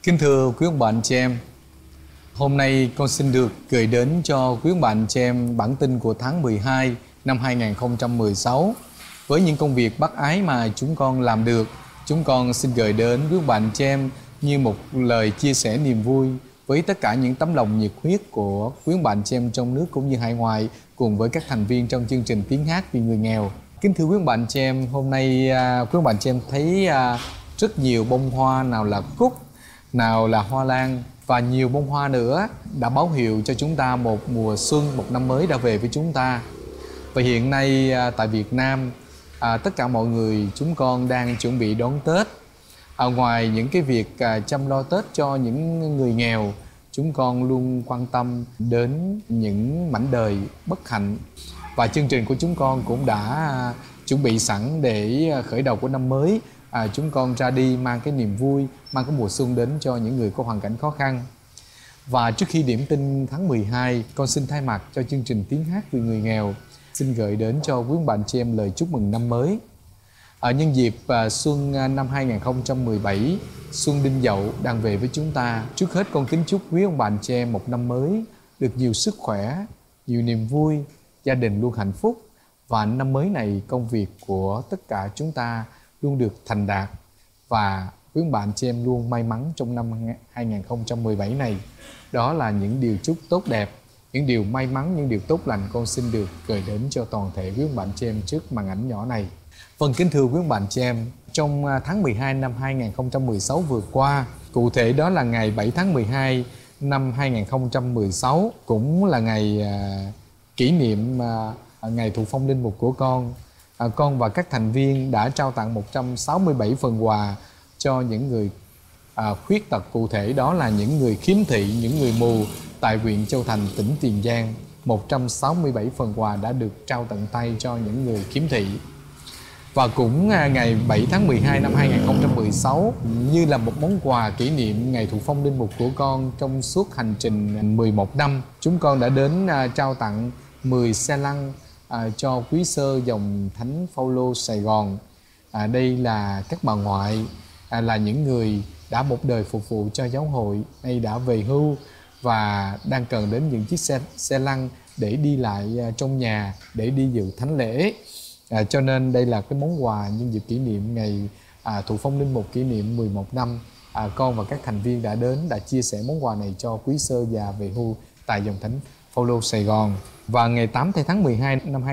Kính thưa quý ông bà anh chị em, hôm nay con xin được gửi đến cho quý ông bà anh chị em bản tin của tháng 12 năm 2016. Với những công việc bác ái mà chúng con làm được, chúng con xin gửi đến quý ông bà anh chị em như một lời chia sẻ niềm vui với tất cả những tấm lòng nhiệt huyết của quý ông bà anh chị em trong nước cũng như hải ngoại, cùng với các thành viên trong chương trình Tiếng Hát Vì Người Nghèo. Kính thưa quý ông bà anh chị em, hôm nay quý ông bà anh chị em thấy rất nhiều bông hoa, nào là cúc, nào là hoa lan và nhiều bông hoa nữa đã báo hiệu cho chúng ta một mùa xuân, một năm mới đã về với chúng ta. Và hiện nay tại Việt Nam, tất cả mọi người chúng con đang chuẩn bị đón Tết. Ngoài những cái việc chăm lo Tết cho những người nghèo, chúng con luôn quan tâm đến những mảnh đời bất hạnh. Và chương trình của chúng con cũng đã chuẩn bị sẵn để khởi đầu của năm mới. Chúng con ra đi mang cái niềm vui, mang cái mùa xuân đến cho những người có hoàn cảnh khó khăn. Và trước khi điểm tin tháng 12, con xin thay mặt cho chương trình Tiếng Hát Vì Người Nghèo xin gửi đến cho quý ông bà anh chị em lời chúc mừng năm mới. Nhân dịp xuân năm 2017, xuân Đinh Dậu đang về với chúng ta, trước hết con kính chúc quý ông bà anh chị em một năm mới được nhiều sức khỏe, nhiều niềm vui, gia đình luôn hạnh phúc. Và năm mới này công việc của tất cả chúng ta luôn được thành đạt, và quý ông bà anh chị em luôn may mắn trong năm 2017 này. Đó là những điều chúc tốt đẹp, những điều may mắn, những điều tốt lành con xin được gửi đến cho toàn thể quý ông bà anh chị em trước màn ảnh nhỏ này. Vâng, kính thưa quý ông bà anh chị em, trong tháng 12 năm 2016 vừa qua, cụ thể đó là ngày 7 tháng 12 năm 2016, cũng là ngày kỷ niệm ngày thụ phong linh mục của con. Con và các thành viên đã trao tặng 167 phần quà cho những người khuyết tật, cụ thể đó là những người khiếm thị, những người mù tại huyện Châu Thành, tỉnh Tiền Giang. 167 phần quà đã được trao tận tay cho những người khiếm thị. Và cũng ngày 7 tháng 12 năm 2016, như là một món quà kỷ niệm ngày thụ phong linh mục của con trong suốt hành trình 11 năm, chúng con đã đến trao tặng 10 xe lăn cho quý sơ dòng Thánh Phaolô Sài Gòn. Đây là các bà ngoại, là những người đã một đời phục vụ cho giáo hội, nay đã về hưu và đang cần đến những chiếc xe lăn để đi lại trong nhà, để đi dự thánh lễ. Cho nên đây là cái món quà nhân dịp kỷ niệm ngày thụ phong linh mục, kỷ niệm 11 năm. Con và các thành viên đã đến, đã chia sẻ món quà này cho quý sơ già về hưu tại dòng Thánh Phaolô Sài Gòn. Và ngày 8 tháng 12 năm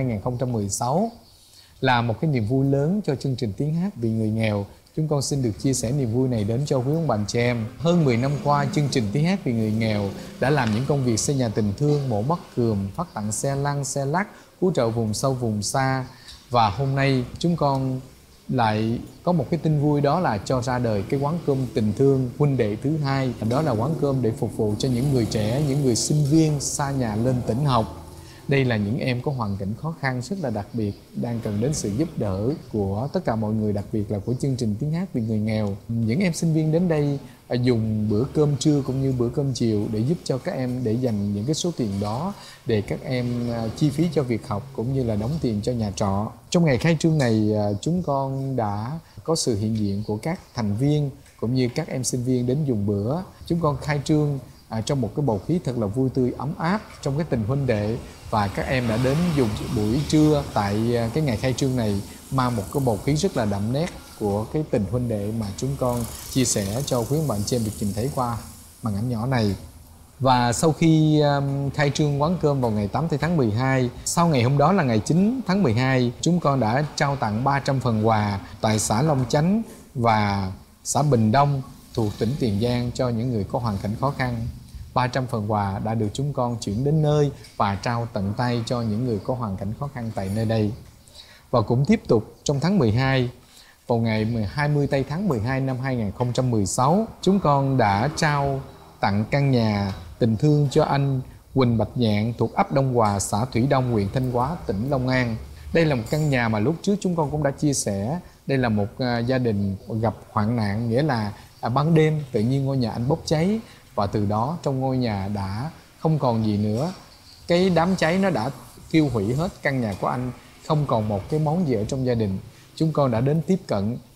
2016 là một cái niềm vui lớn cho chương trình Tiếng Hát Vì Người Nghèo. Chúng con xin được chia sẻ niềm vui này đến cho quý ông bà anh chị em. Hơn 10 năm qua, chương trình Tiếng Hát Vì Người Nghèo đã làm những công việc xây nhà tình thương, mổ mắt cườm, phát tặng xe lăn, xe lắc, cứu trợ vùng sâu vùng xa. Và hôm nay chúng con lại có một cái tin vui, đó là cho ra đời cái quán cơm tình thương huynh đệ thứ hai. Đó là quán cơm để phục vụ cho những người trẻ, những người sinh viên xa nhà lên tỉnh học. Đây là những em có hoàn cảnh khó khăn rất là đặc biệt, đang cần đến sự giúp đỡ của tất cả mọi người, đặc biệt là của chương trình Tiếng Hát Vì Người Nghèo. Những em sinh viên đến đây dùng bữa cơm trưa cũng như bữa cơm chiều để giúp cho các em, để dành những cái số tiền đó để các em chi phí cho việc học cũng như là đóng tiền cho nhà trọ. Trong ngày khai trương này, chúng con đã có sự hiện diện của các thành viên cũng như các em sinh viên đến dùng bữa. Chúng con khai trương trong một cái bầu khí thật là vui tươi, ấm áp trong cái tình huynh đệ, và các em đã đến dùng buổi trưa tại cái ngày khai trương này, mang một cái bầu khí rất là đậm nét của cái tình huynh đệ mà chúng con chia sẻ cho quý bạn chị em được nhìn thấy qua màn ảnh nhỏ này. Và sau khi khai trương quán cơm vào ngày 8 tháng 12, sau ngày hôm đó là ngày 9 tháng 12, chúng con đã trao tặng 300 phần quà tại xã Long Chánh và xã Bình Đông thuộc tỉnh Tiền Giang cho những người có hoàn cảnh khó khăn. 300 phần quà đã được chúng con chuyển đến nơi và trao tận tay cho những người có hoàn cảnh khó khăn tại nơi đây. Và cũng tiếp tục trong tháng 12, vào ngày 20 tây tháng 12 năm 2016, chúng con đã trao tặng căn nhà tình thương cho anh Quỳnh Bạch Nhạn thuộc ấp Đông Hòa, xã Thủy Đông, huyện Thanh Hóa, tỉnh Long An. Đây là một căn nhà mà lúc trước chúng con cũng đã chia sẻ. Đây là một gia đình gặp hoạn nạn, nghĩa là ban đêm tự nhiên ngôi nhà anh bốc cháy, và từ đó trong ngôi nhà đã không còn gì nữa. Cái đám cháy nó đã tiêu hủy hết căn nhà của anh, không còn một cái món gì ở trong gia đình. Chúng con đã đến tiếp cận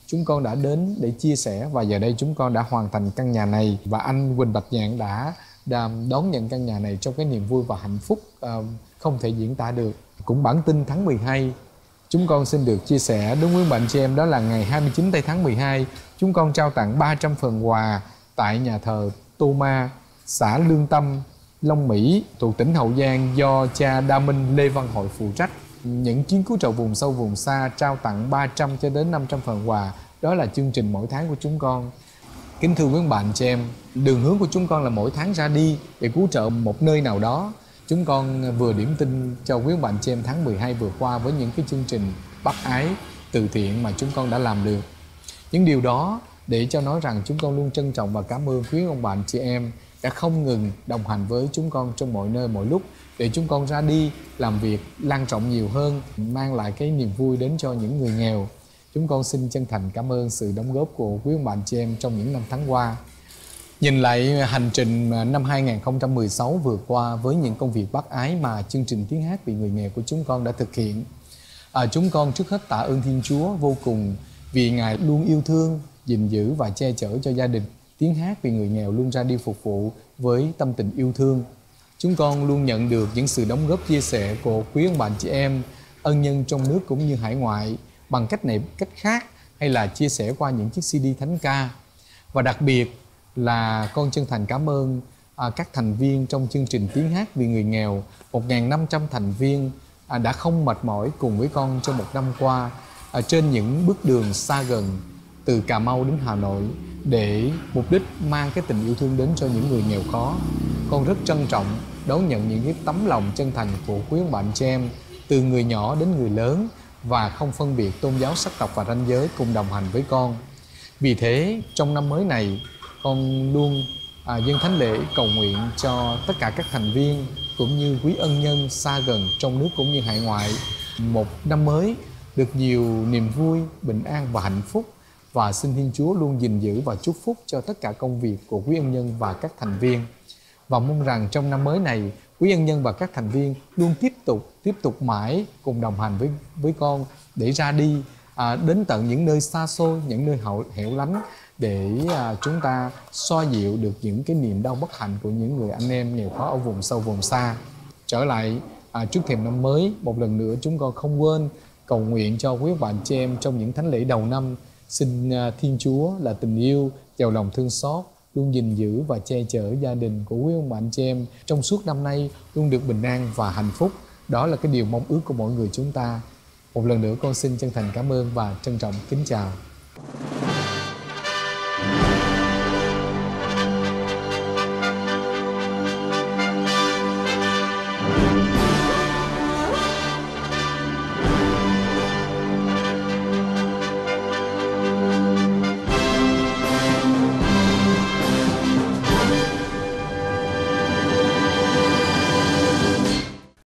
chúng con đã đến để chia sẻ, và giờ đây chúng con đã hoàn thành căn nhà này, và anh Quỳnh Bạch Nhạn đã đón nhận căn nhà này trong cái niềm vui và hạnh phúc không thể diễn tả được. Cũng bản tin tháng 12, chúng con xin được chia sẻ đúng với bạn chị em, đó là ngày 29 tây tháng 12, chúng con trao tặng 300 phần quà tại nhà thờ Tô Ma, xã Lương Tâm, Long Mỹ, thuộc tỉnh Hậu Giang, do cha Đa Minh Lê Văn Hội phụ trách. Những chiến cứu trợ vùng sâu vùng xa trao tặng 300 cho đến 500 phần quà. Đó là chương trình mỗi tháng của chúng con. Kính thưa quý bạn chị em, đường hướng của chúng con là mỗi tháng ra đi để cứu trợ một nơi nào đó. Chúng con vừa điểm tin cho quý bạn chị em tháng 12 vừa qua với những cái chương trình bác ái từ thiện mà chúng con đã làm được. Những điều đó để cho nói rằng chúng con luôn trân trọng và cảm ơn quý ông bạn chị em đã không ngừng đồng hành với chúng con trong mọi nơi mọi lúc, để chúng con ra đi làm việc lan rộng nhiều hơn, mang lại cái niềm vui đến cho những người nghèo. Chúng con xin chân thành cảm ơn sự đóng góp của quý ông bạn chị em trong những năm tháng qua. Nhìn lại hành trình năm 2016 vừa qua với những công việc bác ái mà chương trình Tiếng Hát vì người nghèo của chúng con đã thực hiện, chúng con trước hết tạ ơn Thiên Chúa vô cùng vì Ngài luôn yêu thương, gìn giữ và che chở cho gia đình Tiếng Hát vì người nghèo luôn ra đi phục vụ với tâm tình yêu thương. Chúng con luôn nhận được những sự đóng góp chia sẻ của quý ông bạn chị em, ân nhân trong nước cũng như hải ngoại, bằng cách này cách khác, hay là chia sẻ qua những chiếc CD thánh ca. Và đặc biệt là con chân thành cảm ơn các thành viên trong chương trình Tiếng Hát vì người nghèo, 1.500 thành viên đã không mệt mỏi cùng với con trong một năm qua trên những bước đường xa gần từ Cà Mau đến Hà Nội, để mục đích mang cái tình yêu thương đến cho những người nghèo khó. Con rất trân trọng đón nhận những cái tấm lòng chân thành của quý ông bạn chị em, từ người nhỏ đến người lớn, và không phân biệt tôn giáo, sắc tộc và ranh giới, cùng đồng hành với con. Vì thế trong năm mới này, con luôn dâng thánh lễ cầu nguyện cho tất cả các thành viên cũng như quý ân nhân xa gần trong nước cũng như hải ngoại, một năm mới được nhiều niềm vui, bình an và hạnh phúc. Và xin Thiên Chúa luôn gìn giữ và chúc phúc cho tất cả công việc của quý ân nhân và các thành viên. Và mong rằng trong năm mới này, quý ân nhân và các thành viên luôn tiếp tục mãi cùng đồng hành với con, để ra đi đến tận những nơi xa xôi, những nơi hẻo lánh, để chúng ta xoa dịu được những cái niềm đau bất hạnh của những người anh em nghèo khó ở vùng sâu vùng xa. Trở lại trước thềm năm mới, một lần nữa chúng con không quên cầu nguyện cho quý bạn chị em trong những thánh lễ đầu năm. Xin Thiên Chúa là tình yêu, giàu lòng thương xót, luôn gìn giữ và che chở gia đình của quý ông bạn chị em trong suốt năm nay luôn được bình an và hạnh phúc. Đó là cái điều mong ước của mọi người chúng ta. Một lần nữa con xin chân thành cảm ơn và trân trọng kính chào.